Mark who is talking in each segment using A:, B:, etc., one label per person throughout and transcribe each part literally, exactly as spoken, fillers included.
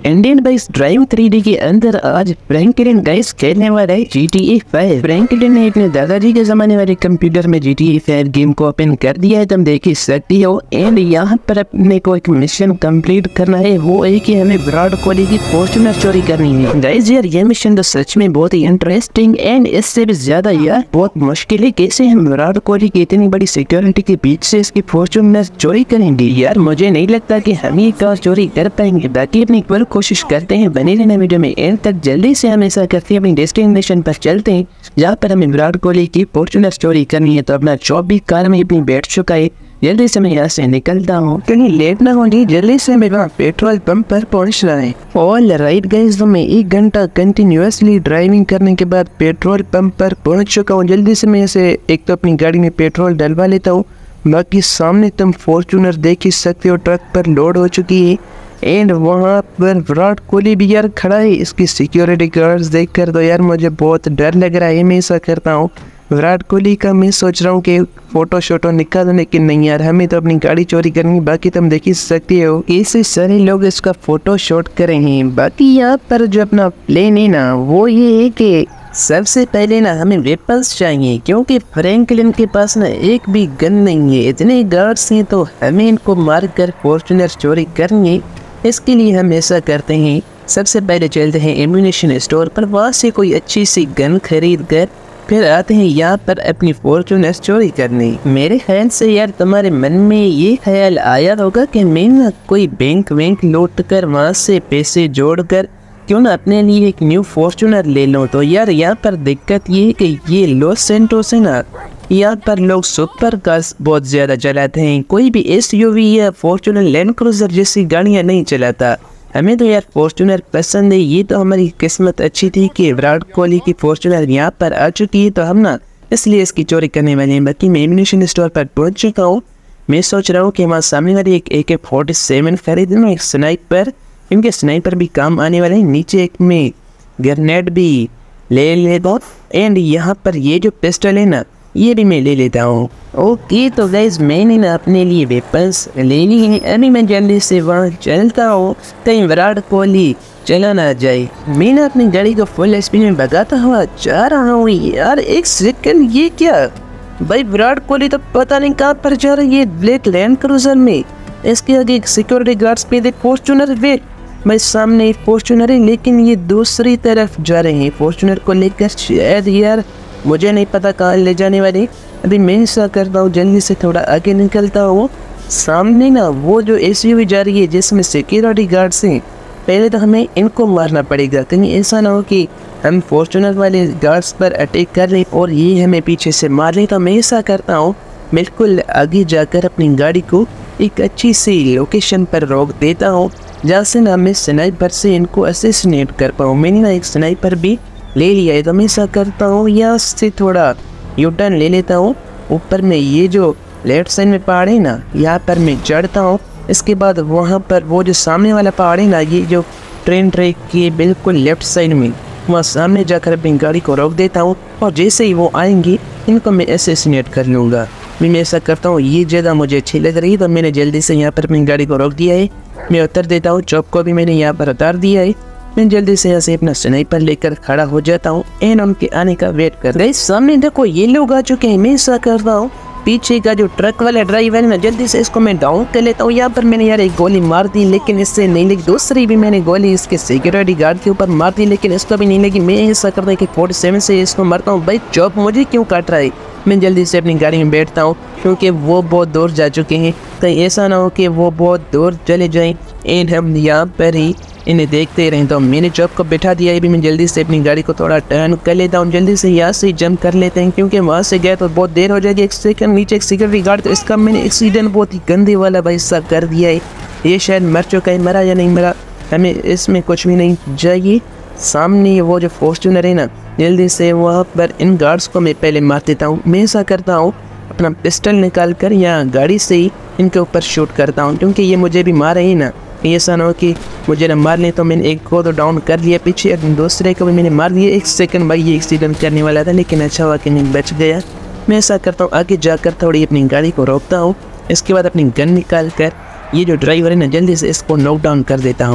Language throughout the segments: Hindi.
A: Indian bikes drive three D के अंदर आज फ्रैंकलिन गाइस खेलने वाला है G T A five. Franklin ने अपने दादाजी के जमाने वाले कंप्यूटर में G T A five game को ओपन कर दिया है, तुम देख ही सकती हो। एंड यहाँ पर अपने को एक मिशन कंप्लीट करना है, वो है कि हमें विराट कोहली की फॉर्च्यूनर चोरी करनी है। गाइस यार ये मिशन तो सच में बहुत ही इंटरेस्टिंग एंड इससे भी ज्यादा यार बहुत मुश्किल है, कैसे हम विराट कोहली की इतनी बड़ी सिक्योरिटी के बीच से इसकी फॉर्च्यूनर चोरी करेंगे। यार मुझे नहीं लगता कि हम ये कार चोरी कर पाएंगे, बाकी अपनी कोशिश करते हैं। बने रहना वीडियो में एंड तक। जल्दी से हम ऐसा करते हैं, अपनी डेस्टिनेशन पर चलते हैं जहाँ पर हमें विराट कोहली की फॉर्च्यूनर चोरी करनी है। तो अपना जॉब भी कार में अपनी बैठ चुका है, जल्दी से मैं यहाँ से निकलता हूँ, कहीं लेट ना होगी। जल्दी से मेरा पेट्रोल पंप पर पहुँचना है। ऑल राइट गाइस, तो मैं एक घंटा कंटिन्यूसली ड्राइविंग करने के बाद पेट्रोल पंप पर पहुँच चुका हूँ। जल्दी से मैं इसे एक तो अपनी गाड़ी में पेट्रोल डलवा लेता हूँ, बाकी सामने तुम फॉर्च्यूनर देख ही सकते हो ट्रक पर लोड हो चुकी है। एंड वहाँ पर विराट कोहली भी यार खड़ा है। इसकी सिक्योरिटी गार्ड्स देख कर तो यार मुझे बहुत डर लग रहा है। मैं ऐसा करता हूँ विराट कोहली का मैं सोच रहा हूँ कि फ़ोटो शोटो निकाल, लेकिन नहीं यार, हमें तो अपनी गाड़ी चोरी करनी। बाकी तुम देख ही सकती हो ऐसे सारे लोग इसका फ़ोटो शूट करेंगे। बाकी यहाँ पर जो अपना प्लान है ना, वो ये है कि सबसे पहले ना हमें वेपन्स चाहिए, क्योंकि फ्रैंकलिन के पास ना एक भी गन नहीं है। इतने गार्ड्स हैं तो हमें इनको मार कर फॉर्च्यूनर चोरी करनी है। इसके लिए हम ऐसा करते हैं, सबसे पहले चलते हैं एम्यूनेशन स्टोर पर, वहाँ से कोई अच्छी सी गन खरीद कर फिर आते हैं यहाँ पर अपनी फॉर्च्यूनर चोरी करने। मेरे ख्याल से यार तुम्हारे मन में ये ख्याल आया होगा कि मैं ना कोई बैंक वैंक लूट कर वहाँ से पैसे जोड़ कर क्यों ना अपने लिए एक न्यू फॉर्च्यूनर ले लूँ। तो यार यहाँ पर दिक्कत ये है कि ये लॉस सेंटोस है ना, यहाँ पर लोग सुपर कार्स बहुत ज़्यादा चलाते हैं, कोई भी एसयूवी या फॉर्च्यूनर लैंड क्रूजर जैसी गाड़ियाँ नहीं चलाता। हमें तो यार फॉर्च्यूनर पसंद है। ये तो हमारी किस्मत अच्छी थी कि विराट कोहली की फॉर्च्यूनर यहाँ पर आ चुकी है, तो हम ना इसलिए इसकी चोरी करने वाले हैं। बाकी मैं एम्यूनेशन स्टोर पर पहुँच चुका हूँ। मैं सोच रहा हूँ कि वहाँ सामने वाली एक ए के फोर्टी सेवन खरीद लूँ, एक स्नाइपर, इनके स्नाइपर भी काम आने वाले हैं। नीचे एक में ग्रेनेड भी ले लेता हूँ। एंड यहाँ पर ये जो पिस्टल है ना, ये भी मैं ले लेता हूँ। ओके तो गाइस मैंने ना अपने लिए वेपन्स ले ली हैं। अभी मैं जल्दी से वहाँ चलता हूँ, कहीं विराट कोहली चला ना जाए। मैं ना अपनी गाड़ी को फुल स्पीड में भगाता हुआ जा रहा हूँ। यार एक सेकंड, ये क्या भाई, विराट कोहली तो पता नहीं कहाँ पर जा रही है ब्लैक लैंड क्रूजर में। इसके आगे एक सिक्योरिटी गार्ड्स पे देख फॉर्च्यूनर, वेट भाई सामने एक फॉर्च्यूनर है, लेकिन ये दूसरी तरफ जा रहे हैं फॉर्च्यूनर को लेकर। शायद यार मुझे नहीं पता कहाँ ले जाने वाली। अभी मैं ऐसा करता हूँ, जल्दी से थोड़ा आगे निकलता हूँ। सामने ना वो जो एसयूवी जा रही है जिसमें सिक्योरिटी गार्ड्स हैं, पहले तो हमें इनको मारना पड़ेगा, कहीं ऐसा ना हो कि हम फॉर्च्यूनर वाले गार्ड्स पर अटैक कर रहे और ये हमें पीछे से मार ले। तो मैं ऐसा करता हूँ, बिल्कुल आगे जाकर अपनी गाड़ी को एक अच्छी सी लोकेशन पर रोक देता हूँ, जहाँ से ना मैं स्नाइपर से इनको असैसिनेट कर पाऊँ। मैंने ना एक स्नाइपर भी ले लिया है। तो मैं ऐसा करता हूँ, यहाँ से थोड़ा यू टर्न ले लेता हूँ। ऊपर में ये जो लेफ्ट साइड में पहाड़ है ना, यहाँ पर मैं चढ़ता हूँ। इसके बाद वहाँ पर वो जो सामने वाला पहाड़ है ना, ये जो ट्रेन ट्रैक के बिल्कुल लेफ्ट साइड में, वहाँ सामने जाकर अपनी गाड़ी को रोक देता हूँ। और जैसे ही वो आएंगी इनको मैं असैसिनेट कर लूँगा। मैं ऐसा करता हूँ, ये जगह मुझे अच्छी लग रही है, तो मैंने जल्दी से यहाँ पर अपनी गाड़ी को रोक दिया है। मैं उतर देता हूँ, चौक को भी मैंने यहाँ पर उतार दिया है। मैं जल्दी से यहाँ से अपना स्नाइपर लेकर खड़ा हो जाता हूँ एंड उनके आने का वेट कर। गाइस सामने देखो ये लोग आ चुके हैं। मैं ऐसा करता हूँ, पीछे का जो ट्रक वाला ड्राइवर है ना, जल्दी से इसको मैं डाउन कर लेता हूँ। यहाँ पर मैंने यार एक गोली मार दी, लेकिन इससे नहीं लगी। दूसरी भी मैंने गोली इसके सिक्योरिटी गार्ड के ऊपर मार दी, लेकिन इसको भी नहीं लगी। मैं ऐसा करता हूँ कि फोर्टी सेवन से इसको मारता हूँ। भाई चौप मुझे क्यों काट रहा है। मैं जल्दी से अपनी गाड़ी में बैठता हूँ, क्योंकि वो बहुत दूर जा चुके हैं, कहीं ऐसा ना हो कि वो बहुत दूर चले जाएं एंड हम यहाँ पर ही इन्हें देखते रहें। तो मैंने जॉब को बैठा दिया है। भी मैं जल्दी से अपनी गाड़ी को थोड़ा टर्न कर लेता हूँ, जल्दी से यहाँ से जंप कर लेते हैं, क्योंकि वहाँ से गए तो बहुत देर हो जाएगी। एक सेकंड, नीचे एक सिक्योरिटी गार्ड, तो इसका मैंने एक्सीडेंट बहुत ही गंदे वाला भाई सा कर दिया है। ये शायद मर चुका है, मरा या नहीं मरा हमें इसमें कुछ भी नहीं चाहिए। सामने वो जो फॉर्च्यूनर है ना, जल्दी से वहाँ पर इन गार्ड्स को मैं पहले मार देता हूँ। मैं ऐसा करता हूँ, अपना पिस्टल निकाल कर यहाँ गाड़ी से ही इनके ऊपर शूट करता हूँ, क्योंकि ये मुझे भी मार रही है ना, ऐसा ना हो कि मुझे ना मार लें। तो मैंने एक को तो डाउन कर लिया पीछे, और दूसरे को भी मैंने मार दिया। एक सेकंड भाई, ये एक्सीडेंट करने वाला था, लेकिन अच्छा हुआ कि नहीं बच गया। मैं ऐसा करता हूँ, आगे जाकर थोड़ी अपनी गाड़ी को रोकता हूँ। इसके बाद अपनी गन निकाल कर ये जो ड्राइवर है ना, जल्दी से इसको नॉक डाउन कर देता हूँ।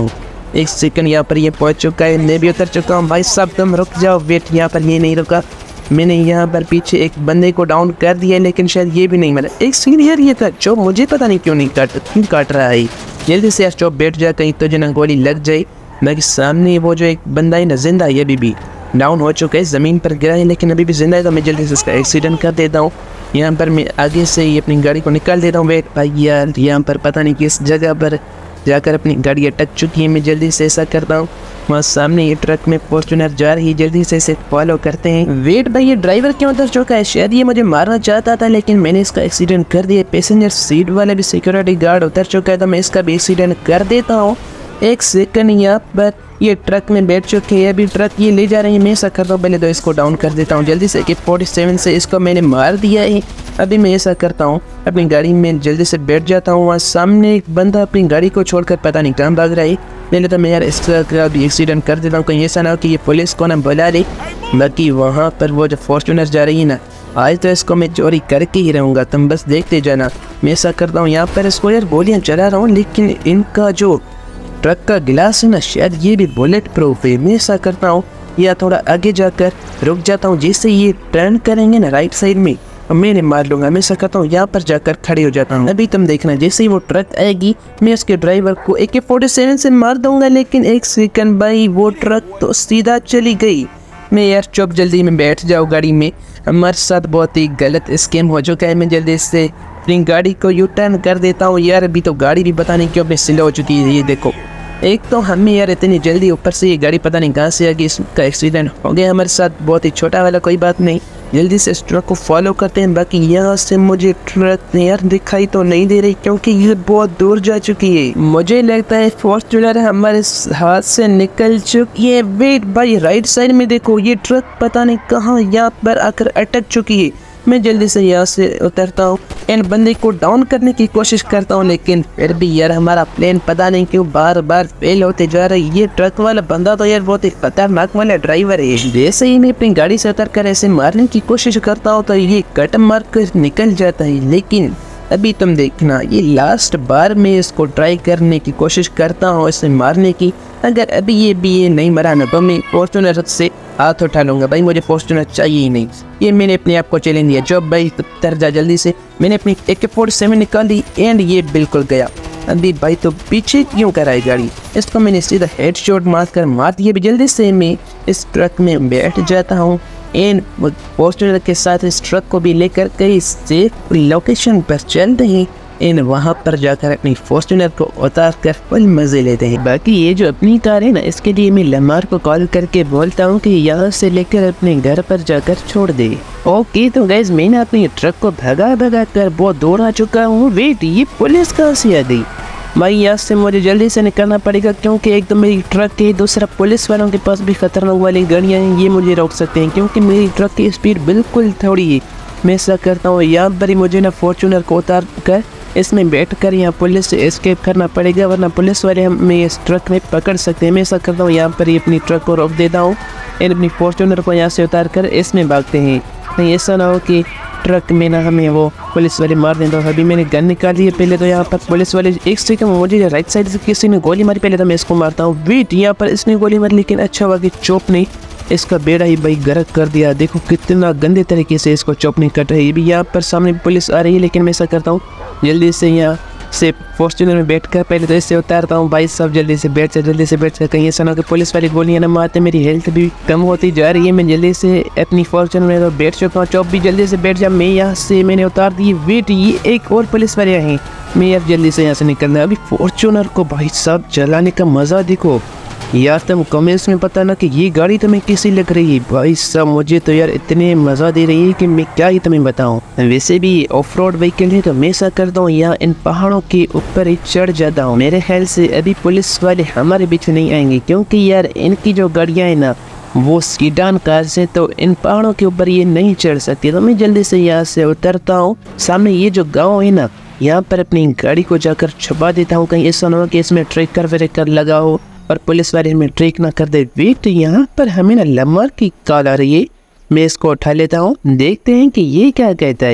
A: एक सेकंड, यहाँ पर ये पहुँच चुका है, मैं भी उतर चुका हूँ। भाई साहब तुम रुक जाओ, वेट, यहाँ पर ये नहीं रुका। मैंने यहाँ पर पीछे एक बंदे को डाउन कर दिया, लेकिन शायद ये भी नहीं मरा। एक सेकंड यार, ये था चौप, मुझे पता नहीं क्यों नहीं काट क्यों काट रहा है। जल्दी से यार चौप बैठ जा, कहीं तो जना गोली लग जाए। बाकी सामने वो जो एक बंदा है ना, जिंदा है, अभी भी डाउन हो चुका है, ज़मीन पर गिरा है, लेकिन अभी भी जिंदा है। तो मैं जल्दी से इसका एक्सीडेंट कर देता हूँ। यहाँ पर मैं आगे से ही अपनी गाड़ी को निकाल देता हूँ। वेट भाई यार, यहाँ पर पता नहीं किस जगह पर जाकर अपनी गाड़ी अटक चुकी है। मैं जल्दी से ऐसा करता हूँ, वहाँ सामने ये ट्रक में फॉर्च्यूनर जा रही है, जल्दी से इसे फॉलो करते हैं। वेट भाई, ये ड्राइवर क्यों उतर चुका है? शायद ये मुझे मारना चाहता था, लेकिन मैंने इसका एक्सीडेंट कर दिया। पैसेंजर सीट वाला भी सिक्योरिटी गार्ड उतर चुका है, तो मैं इसका भी एक्सीडेंट कर देता हूँ। एक सेकंड, यहाँ पर ये ट्रक में बैठ चुके हैं, अभी ट्रक ये ले जा रही है। मैं ऐसा करता हूँ, पहले तो इसको डाउन कर देता हूँ जल्दी से। कि सैंतालीस से इसको मैंने मार दिया है। अभी मैं ऐसा करता हूँ, अपनी गाड़ी में जल्दी से बैठ जाता हूँ। वहाँ सामने एक बंदा अपनी गाड़ी को छोड़कर पता नहीं कहाँ भाग रहा है। पहले तो मैं यार इसका भी एक्सीडेंट कर देता हूँ, कहीं ऐसा ना हो कि ये पुलिस को ना बुला ले। बाकी वहाँ पर वो जो फॉर्च्यूनर जा रही है ना, आज तो इसको मैं चोरी करके ही रहूँगा, तुम बस देखते जाना। मैं ऐसा करता हूँ, यहाँ पर इसको यार गोलियाँ चला रहा हूँ, लेकिन इनका जो ट्रक का गिलास है ना, शायद ये भी बुलेट प्रूफ है। मैं ऐसा करता हूँ, या थोड़ा आगे जाकर रुक जाता हूँ, जैसे ये टर्न करेंगे ना राइट साइड में, मैंने मार लूँगा। मैं ऐसा करता हूँ, यहाँ पर जाकर खड़े हो जाता हूँ। अभी तुम देखना, जैसे ही वो ट्रक आएगी, मैं उसके ड्राइवर को ए के फोर्टी सेवन से मार दूंगा। लेकिन एक सेकंड भाई, वो ट्रक तो सीधा चली गई। मैं यार चुप, जल्दी में बैठ जाओ गाड़ी में, हमारे साथ बहुत ही गलत स्कैम हो चुका है। मैं जल्दी से अपनी गाड़ी को यू टर्न कर देता हूँ। यार अभी तो गाड़ी भी पता नहीं क्यों अपने स्लो हो चुकी है। ये देखो, एक तो हमें यार इतनी जल्दी, ऊपर से ये गाड़ी पता नहीं कहाँ से आ गई, इसका एक्सीडेंट हो गया हमारे साथ, बहुत ही छोटा वाला, कोई बात नहीं। जल्दी से इस ट्रक को फॉलो करते हैं। बाकी यहाँ से मुझे ट्रक यार दिखाई तो नहीं दे रही, क्योंकि ये बहुत दूर जा चुकी है। मुझे लगता है फॉर्च्यूनर हमारे हाथ से निकल चुकी है। वेट भाई, राइट साइड में देखो, ये ट्रक पता नहीं कहाँ यहाँ पर आकर अटक चुकी है। मैं जल्दी से यहाँ से उतरता हूँ, इन बंदे को डाउन करने की कोशिश करता हूँ, लेकिन फिर भी यार हमारा प्लान पता नहीं क्यों बार बार फेल होते जा रहा है। ये ट्रक वाला बंदा तो यार बहुत ही खतरनाक वाला ड्राइवर है। जैसे ही मैं अपनी गाड़ी से उतर कर ऐसे मारने की कोशिश करता हूँ, तो ये कट मार कर निकल जाता है। लेकिन अभी तुम देखना, ये लास्ट बार मैं इसको ट्राई करने की कोशिश करता हूँ, इसे मारने की। अगर अभी ये भी ये नहीं मरा ना, तो मैं फॉर्च्यूनर से हाथ उठा लूँगा। भाई मुझे फॉर्च्यूनर चाहिए ही नहीं, ये मैंने अपने आप को चैलेंज दिया। जब भाई उतर जा जल्दी से। मैंने अपनी ए के फोर्टी सेवन निकाल दी, एंड ये बिल्कुल गया। अभी भाई तो पीछे क्यों कराई गाड़ी, इसको मैंने सीधा हेड शॉट मार कर मार दिया। भी जल्दी से मैं इस ट्रक में बैठ जाता हूँ, एंड फॉर्च्यूनर के साथ इस ट्रक को भी लेकर कई सेफ लोकेशन पर चलते हैं। इन वहाँ पर जाकर अपनी फॉर्च्यूनर को उतार कर फुल मजे लेते हैं। बाकी ये जो अपनी कार है ना, इसके लिए मैं लमार को कॉल करके बोलता हूँ कि यहाँ से लेकर अपने घर पर जाकर छोड़ दे। ओके तो गाइज, मैंने अपनी ट्रक को भगा भगा कर बहुत दूर आ चुका हूँ। वेट, ये पुलिस कहाँ से आ गई? भाई यहाँ से मुझे जल्दी से निकलना पड़ेगा, क्योंकि एक तो मेरी ट्रक है, दूसरा पुलिस वालों के पास भी खतरनाक वाली गाड़ियाँ हैं, ये मुझे रोक सकते हैं, क्योंकि मेरी ट्रक की स्पीड बिल्कुल थोड़ी है। मैं ऐसा करता हूँ, यहाँ पर ही मुझे ना फॉर्च्यूनर को उतार कर इसमें बैठकर यहाँ पुलिस से एस्केप करना पड़ेगा, वरना पुलिस वाले हमें इस ट्रक में पकड़ सकते हैं। मैं ऐसा करता हूँ, यहाँ पर ही अपनी ट्रक को रोक देता हूँ, और अपनी फॉर्च्यूनर को यहाँ से उतार कर इसमें भागते हैं। नहीं ऐसा ना हो कि ट्रक में ना हमें वो पुलिस वाले मार दें। तो अभी मैंने गन निकाली है। पहले तो यहाँ पर पुलिस वाले, एक सेकंड, मुझे राइट साइड से किसी ने गोली मारी, पहले तो मैं इसको मारता हूँ। वेट, यहाँ पर इसने गोली मारी, लेकिन अच्छा हुआ कि चोप नहीं इसका बेड़ा ही भाई गर्क कर दिया। देखो कितना गंदे तरीके से इसको चोप नहीं कट रही है। भी यहाँ पर सामने पुलिस आ रही है, लेकिन मैं ऐसा करता हूँ, जल्दी से यहाँ से फॉर्च्यूनर में बैठकर पहले तो इससे उतारता हूँ। भाई सब जल्दी से बैठ जा, जल्दी से बैठ जा, कहीं ऐसा ना कि पुलिस वाली गोलियाँ ना मारते। मेरी हेल्थ भी कम होती जा रही है। मैं जल्दी से अपनी फॉर्च्यूनर में तो बैठ चुका हूँ। चौप भी जल्दी से बैठ जा। मैं यहाँ से मैंने उतार दी। वेट, ये एक और पुलिस वाले हैं। मैं अब जल्दी से यहाँ से निकलना है। अभी फॉर्च्यूनर को भाई साहब चलाने का मज़ा देखो यार, तुम कमेंट्स में पता ना कि ये गाड़ी तुम्हें कैसी लग रही है। भाई साहब मुझे तो यार इतने मज़ा दे रही है कि मैं क्या ही तुम्हें बताऊं। वैसे भी ऑफ रोड व्हीकल है, तो मैं ऐसा करता हूँ, यहाँ इन पहाड़ों के ऊपर ही चढ़ जाता हूँ। मेरे ख्याल से अभी पुलिस वाले हमारे बीच नहीं आएंगे, क्योंकि यार इनकी जो गाड़ियाँ हैं ना वो सीडान कार से, तो इन पहाड़ों के ऊपर ये नहीं चढ़ सकती। तो मैं जल्दी से यहाँ से उतरता हूँ। सामने ये जो गाँव है ना, यहाँ पर अपनी गाड़ी को जाकर छुपा देता हूँ, कहीं ऐसा ना हो कि इसमें ट्रैकर व्रेकर लगा हो और पुलिस वाले हमें ट्रेक ना कर दे। वेट, यहाँ पर हमें ना लमर की कॉल आ रही है। मैं इसको उठा लेता हूँ, देखते हैं कि ये क्या कहता है।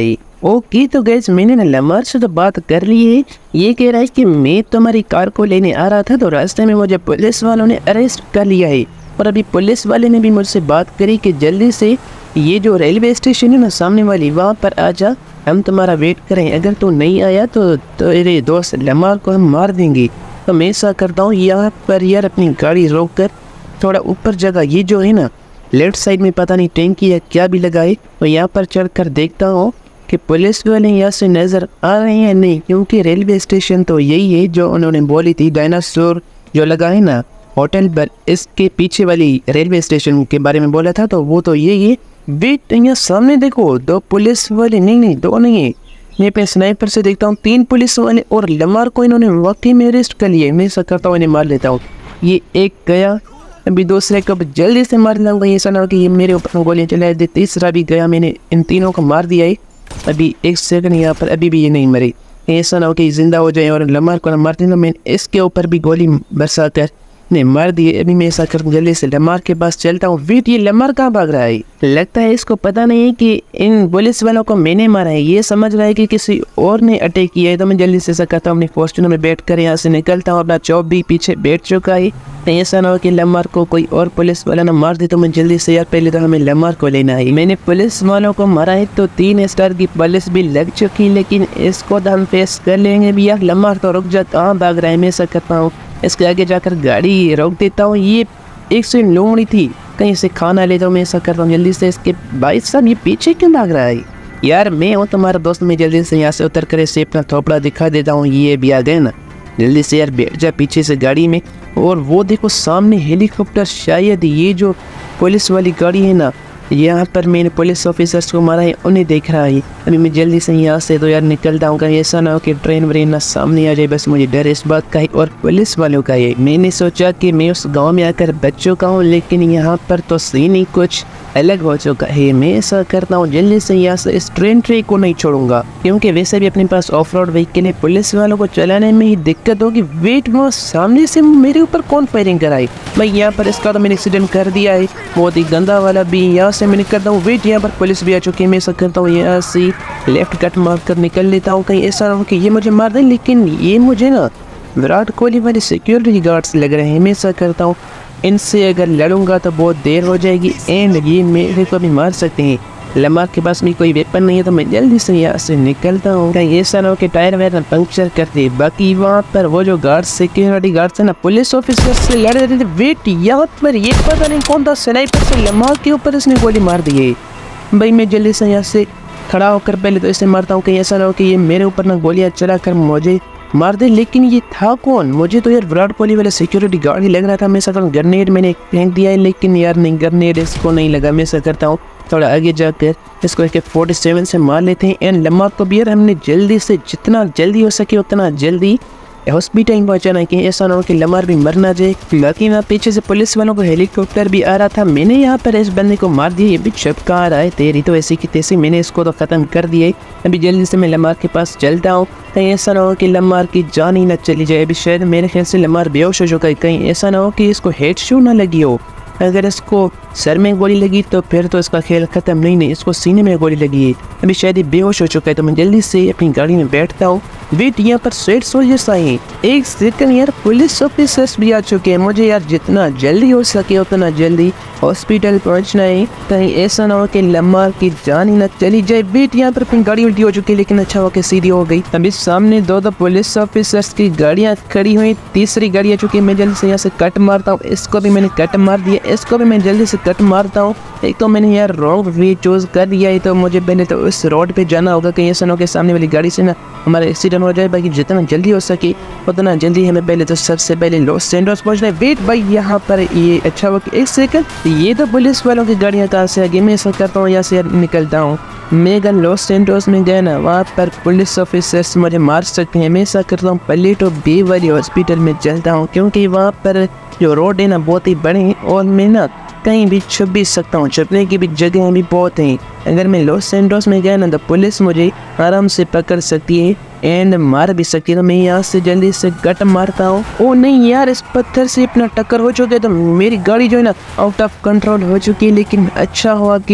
A: ओके तो गैस मैंने ना लमार से तो बात कर ली है। ये कह रहा है कि मैं तुम्हारी कार को लेने आ रहा था तो रास्ते में मुझे पुलिस वालों ने अरेस्ट कर लिया है, और अभी पुलिस वाले ने भी मुझसे बात करी कि जल्दी से ये जो रेलवे स्टेशन है ना सामने वाली, वहाँ पर आ जा, हम तुम्हारा वेट करें। अगर तू नहीं आया तो तेरे दोस्त लमार को हम मार देंगे। तो मैं ऐसा करता हूँ यहाँ पर यार अपनी गाड़ी रोक कर थोड़ा ऊपर जगह, ये जो है ना लेफ्ट साइड में पता नहीं टैंकी या क्या भी लगाए, तो यहाँ पर चढ़ कर देखता हूँ कि पुलिस वाले यहाँ से नज़र आ रहे हैं नहीं, क्योंकि रेलवे स्टेशन तो यही है जो उन्होंने बोली थी, डायनासोर जो लगा है ना होटल पर, इसके पीछे वाली रेलवे स्टेशन के बारे में बोला था, तो वो तो यही है। वेट यहाँ सामने देखो, दो पुलिस वाले, नहीं नहीं दो नहीं है, मैं पे स्नाइपर से देखता हूँ तीन पुलिस वाले, और लमार को इन्होंने वाकई में अरेस्ट कर लिया। मैं ऐसा करता हूँ इन्हें मार लेता हूँ। ये एक गया, अभी दूसरे को जल्दी से मार लाऊंगा, ऐसा ना हो कि ये मेरे ऊपर गोलियाँ चलाए दे। तीसरा भी गया, मैंने इन तीनों को मार दिया है। अभी एक सेकंड यहाँ पर, अभी भी ये नहीं मरी, ऐसा ना हो कि जिंदा हो जाए और लमार को ना मार देना। मैंने इसके ऊपर भी गोली बरसा कर ने मार दिए। अभी मैं ऐसा कर जल्दी से लमार के पास चलता हूँ। वेट, ये लमार कहाँ भाग रहा है? लगता है इसको पता नहीं है कि इन पुलिस वालों को मैंने मारा है, ये समझ रहा है कि किसी और ने अटैक किया है। तो मैं जल्दी से ऐसा करता हूँ, अपनी फॉर्च्यूनर में बैठ कर यहाँ से निकलता हूँ। अपना चौप भी पीछे बैठ चुका है, ऐसा ना हो कि लमार को कोई और पुलिस वाला ना मार दे। तो मैं जल्दी से, यार पहले तो हमें लमार को लेना है। मैंने पुलिस वालों को मारा है तो तीन स्टार की पुलिस भी लग चुकी, लेकिन इसको तो हम फेस कर लेंगे भी। यार लमार तो रुक जा, कहाँ भाग रहा है? मैं ऐसा करता हूँ इसके आगे जाकर गाड़ी रोक देता हूँ। ये एक से लोमड़ी थी, कहीं से खाना ले जाऊँ। मैं ऐसा करता हूँ जल्दी से, इसके भाई साहब ये पीछे क्यों भाग रहा है? यार मैं हूँ तुम्हारा दोस्त, मैं जल्दी से यहाँ से उतर कर इसे अपना थोपड़ा दिखा देता हूँ। ये भी आ गए ना, जल्दी से यार बैठ जा पीछे से गाड़ी में। और वो देखो सामने हेलीकॉप्टर, शायद ये जो पुलिस वाली गाड़ी है ना, यहाँ पर मैंने पुलिस ऑफिसर्स को मारा है, उन्हें देख रहा है। अभी मैं जल्दी से यहाँ से तो यार निकलता हूँ, कहीं ऐसा ना हो कि ट्रेन व्रेन ना सामने आ जाए। बस मुझे डर इस बात का है और पुलिस वालों का है। मैंने सोचा कि मैं उस गांव में आकर बच चुका हूँ, लेकिन यहाँ पर तो सीन ही कुछ अलग हो चुका है। मैं ऐसा करता हूँ जल्दी से यहाँ से इस ट्रेन ट्रे को नहीं छोड़ूंगा, क्योंकि वैसे भी अपने पास ऑफ रोड व्हीकल है, पुलिस वालों को चलाने में ही दिक्कत होगी। वेट, वो सामने से मेरे ऊपर कौन फायरिंग कराई भाई? यहाँ पर इसका तो मैंने एक्सीडेंट कर दिया है, बहुत ही गंदा वाला भी। यहाँ से मैं निकलता हूँ। वेट, यहाँ पर पुलिस भी आ चुकी है। मैं ऐसा करता हूँ यहाँ से लेफ्ट कट मार कर निकल लेता हूँ, कहीं ऐसा ना हो कि ये मुझे मार दें। लेकिन ये मुझे ना विराट कोहली वाले सिक्योरिटी गार्ड्स लग रहे हैं। मैं ऐसा करता हूँ इनसे अगर लड़ूंगा तो बहुत देर हो जाएगी, एंड ये मेरे को भी मार सकते हैं। लमार के पास भी कोई वेपन नहीं है, तो मैं जल्दी से यहाँ से निकलता हूँ, कहीं ऐसा ना हो कि टायर वायर पंक्चर कर दे। बाकी वहाँ पर वो जो गार्ड, सिक्योरिटी गार्ड्स है ना, पुलिस ऑफिसर से लड़ रहे थे। वेट, यहाँ पर ये पता नहीं कौन था, स्नाइपर से लमार के ऊपर इसने गोली मार दी है। भाई मैं जल्दी से यहाँ से खड़ा होकर पहले तो इसे मारता हूँ, कहीं ऐसा ना हो कि ये मेरे ऊपर ना गोलियाँ चला कर मुझे मार दे। लेकिन ये था कौन? मुझे तो यार विराट कोहली वाला सिक्योरिटी गार्ड ही लग रहा था। मैं ऐसा करता हूँ ग्रेनेड मैंने फेंक दिया है, लेकिन यार नहीं, ग्रेनेड इसको नहीं लगा। मैं ऐसा करता हूँ थोड़ा आगे जाकर इसको एक फोर्टी सेवन से मार लेते हैं। एंड लमार को भी यार हमने जल्दी से, जितना जल्दी हो सके उतना जल्दी हॉस्पिटल पहुंचाना, कि ऐसा ना हो कि लमार भी मर ना जाए। बाकी ना पीछे से पुलिस वालों को हेलीकॉप्टर भी आ रहा था। मैंने यहाँ पर इस बंदे को मार दिया। ये भी छप कहाँ रहा है तेरी, तो ऐसी की तैसी मैंने इसको तो ख़त्म कर दिया है। अभी जल्दी से मैं लमार के पास चलता हूँ, कहीं ऐसा ना हो कि लमार की जान ही न चली जाए। अभी शायद मेरे ख्याल से लमार बेहोश हो चुका है, कहीं ऐसा ना हो कि इसको हेड शॉट ना लगी हो। अगर इसको सर में गोली लगी तो फिर तो इसका खेल ख़त्म। नहीं नहीं, इसको सीने में गोली लगी है, अभी शायद ये बेहोश हो चुका है। तो मैं जल्दी से अपनी गाड़ी में बैठता हूँ। वेट, यहाँ पर स्वेट सोल्जर्स आए हैं। एक सेकंड यार, पुलिस ऑफिसर्स भी आ चुके हैं। मुझे यार जितना जल्दी हो सके उतना जल्दी हॉस्पिटल पहुँचना है, कहीं ऐसा ना हो कि लमार की जान ही न चली जाए। वेट, यहाँ पर अपनी गाड़ी उल्टी हो चुकी है, लेकिन अच्छा हो के सीधी हो गई। अभी सामने दो दो पुलिस ऑफिसर्स की गाड़ियाँ खड़ी हुई, तीसरी गाड़ी आ चुकी है। मैं जल्दी से यहाँ से कट मारता हूँ, इसको भी मैंने कट मार दिया, इसको भी मैं जल्दी से कट मारता हूँ। एक तो मैंने यार रॉन्ग वे चूज कर दिया है, तो मुझे पहले तो उस रोड पे जाना होगा, कहीं ऐसा ना हो कि सामने वाली गाड़ी से ना हमारा एक्सीडेंट हो जाए। बाकी जितना जल्दी हो सके उतना जल्दी हमें पहले तो सबसे पहले लॉस सैंटोस पहुंचना है। वेट भाई, यहाँ पर ये अच्छा हो कि एक सेकंड, ये तो पुलिस वालों की गाड़ियाँ कहाँ से आ गई? मैं ऐसा करता हूँ यहाँ से निकलता हूँ। मैं अगर लॉस सैंटोस में गया ना, वहाँ पर पुलिस ऑफिसर्स मुझे मार सकते हैं। मैं ऐसा करता हूँ पलेटो बे वाली हॉस्पिटल में चलता हूँ, क्योंकि वहाँ पर जो रोड है ना बहुत ही बड़े हैं, और मैं ना कहीं भी छुप भी सकता हूँ, छुपने की भी जगह भी बहुत हैं। अगर मैं लॉस सैंटोस में गया ना तो पुलिस मुझे आराम से पकड़ सकती है एंड मार भी सकती है। तो मैं यहाँ से जल्दी से गट मारता हूँ। ओ नहीं यार, इस पत्थर से अपना टक्कर हो चुके, तो मेरी गाड़ी जो है ना आउट ऑफ कंट्रोल हो चुकी है। लेकिन अच्छा हुआ कि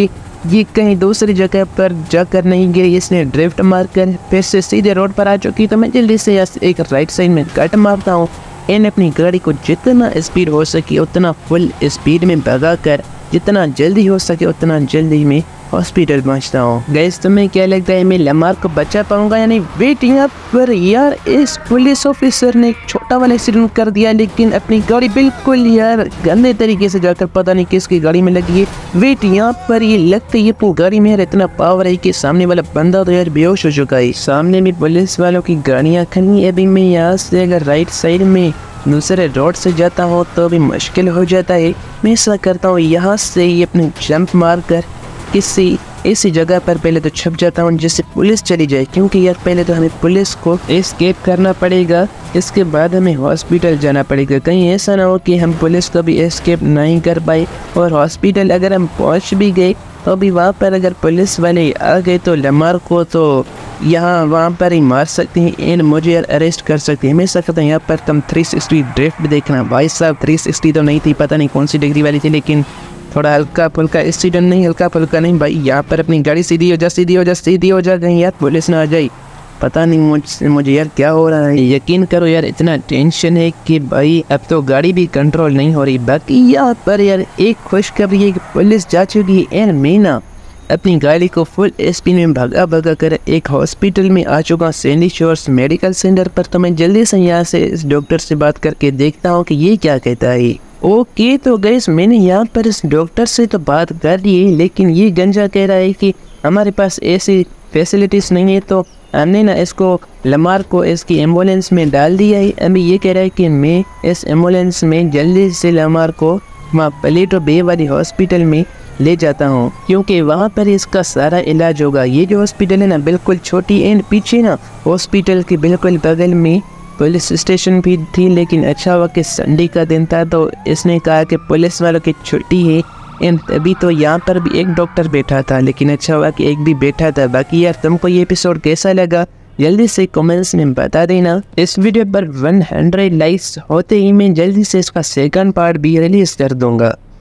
A: ये कहीं दूसरी जगह पर जाकर नहीं गई, इसने ड्रिफ्ट मारकर फिर से सीधे रोड पर आ चुकी। तो मैं जल्दी से एक राइट साइड में कट मारता हूँ एंड अपनी गाड़ी को जितना स्पीड हो सके उतना फुल स्पीड में भगा कर जितना जल्दी हो सके उतना जल्दी में हॉस्पिटल पहुंचता हूँ। गाइस तुम्हें क्या लगता है मैं लमार को बचा पाऊंगा या नहीं? वेट यहाँ पर यार इस पुलिस ऑफिसर ने एक छोटा वाला एक्सीडेंट कर दिया, लेकिन अपनी गाड़ी बिल्कुल यार गंदे तरीके से जाकर पता नहीं किसकी गाड़ी में लगी है। वेट यहाँ पर ये लगता है ये अपनी गाड़ी में यार इतना पावर है कि सामने वाला बंदा तो यार बेहोश हो चुका है। सामने में पुलिस वालों की गाड़ियाँ खड़ी। अभी मैं यहाँ से अगर राइट साइड में दूसरे रोड से जाता हूँ तो भी मुश्किल हो जाता है। मैं ऐसा करता हूँ यहाँ से ये अपने जंप मार कर किसी ऐसी जगह पर पहले तो छुप जाता हूँ जिससे पुलिस चली जाए, क्योंकि यार पहले तो हमें पुलिस को एस्केप करना पड़ेगा, इसके बाद हमें हॉस्पिटल जाना पड़ेगा। कहीं ऐसा ना हो कि हम पुलिस को भी एस्केप नहीं कर पाए और हॉस्पिटल अगर हम पहुँच भी गए तो अभी वहाँ पर अगर पुलिस वाले आ गए तो लमार को तो यहाँ वहाँ पर ही मार सकते हैं एंड मुझे यार अरेस्ट कर सकते हैं। मैं ऐसा करता हूँ यहाँ पर तुम थ्री सिक्सटी ड्रिफ्ट देखना। भाई साहब थ्री सिक्सटी तो नहीं थी, पता नहीं कौन सी डिग्री वाली थी, लेकिन थोड़ा हल्का फुल्का एक्सीडेंट नहीं, हल्का फुल्का नहीं भाई। यहाँ पर अपनी गाड़ी सीधी हो जा सीधी हो जा सीधी हो जा कहीं यार पुलिस ना आ जाए। पता नहीं मुझसे मुझे यार क्या हो रहा है। यकीन करो यार इतना टेंशन है कि भाई अब तो गाड़ी भी कंट्रोल नहीं हो रही। बाकी यहाँ पर यार एक खुशखबरी है कि पुलिस जा चुकी है एंड मैं ना अपनी गाड़ी को फुल स्पीड में भगा भगा कर एक हॉस्पिटल में आ चुका हूँ, सैंडी शोर्स मेडिकल सेंटर पर। तो मैं जल्दी से यहाँ से इस डॉक्टर से बात करके देखता हूँ कि ये क्या कहता है। ओके तो गाइस मैंने यहाँ पर इस डॉक्टर से तो बात कर ली है, लेकिन ये गंजा कह रहा है कि हमारे पास ऐसी फैसिलिटीज़ नहीं है, तो हमने ना इसको लमार को इसकी एम्बुलेंस में डाल दिया है। अभी ये कह रहा है कि मैं इस एम्बुलेंस में जल्दी से लमार को वहाँ प्लेटो बे वाली हॉस्पिटल में ले जाता हूँ, क्योंकि वहाँ पर इसका सारा इलाज होगा। ये जो हॉस्पिटल है ना बिल्कुल छोटी एंड पीछे ना हॉस्पिटल के बिल्कुल बगल में पुलिस स्टेशन भी थी, लेकिन अच्छा हुआ कि संडे का दिन था तो इसने कहा कि पुलिस वालों की छुट्टी है एंड अभी तो यहाँ पर भी एक डॉक्टर बैठा था, लेकिन अच्छा हुआ कि एक भी बैठा था। बाकी यार तुमको ये एपिसोड कैसा लगा जल्दी से कमेंट्स में बता देना। इस वीडियो पर वन हंड्रेड लाइक्स होते ही मैं जल्दी से इसका सेकंड पार्ट भी रिलीज कर दूंगा।